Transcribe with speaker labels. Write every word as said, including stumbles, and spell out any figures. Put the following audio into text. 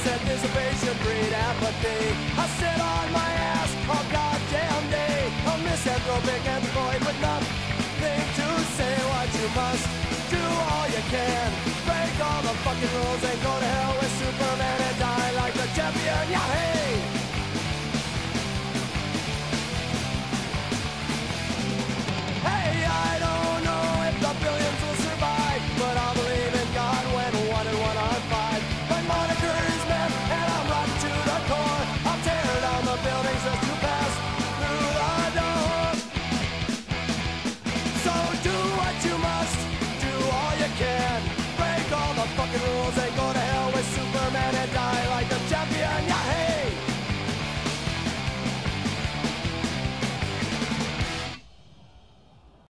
Speaker 1: anticipation breed apathy. I sit on my ass all goddamn day, a misanthropic anthropoid with nothing to say. What you must do all you can, break all the fucking rules and go to hell with Superman and die.